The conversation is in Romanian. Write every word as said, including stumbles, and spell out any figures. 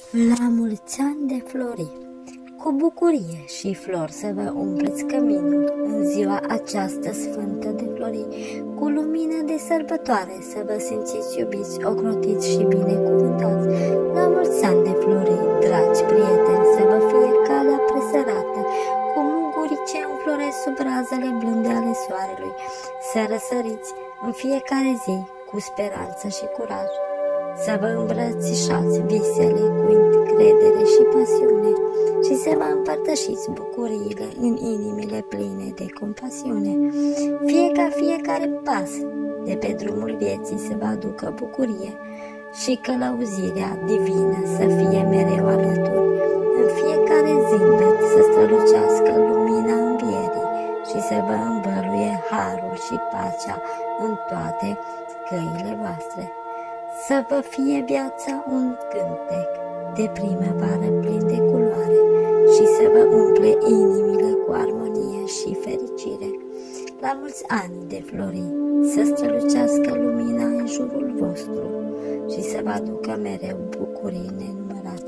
La mulți ani de flori, cu bucurie și flori să vă umpleți căminul în ziua aceasta sfântă de flori, cu lumină de sărbătoare să vă simțiți iubiți, ocrotiți și binecuvântați. La mulți ani de flori, dragi prieteni, să vă fie calea presărată, cu muguri ce înfloresc sub razele blânde ale soarelui, să răsăriți în fiecare zi cu speranță și curaj, să vă îmbrățișați visele cu încredere și pasiune și să vă împărtășiți bucuriile în inimile pline de compasiune. Fie ca fiecare pas de pe drumul vieții să vă aducă bucurie și călăuzirea divină să fie mereu alături. În fiecare zâmbet să strălucească lumina învierii și să vă învăluie harul și pacea în toate căile voastre. Să vă fie viața un cântec de primăvară plin de culoare și să vă umple inimile cu armonie și fericire. La mulți ani de flori, să strălucească lumina în jurul vostru și să vă aducă mereu bucurii nenumărate.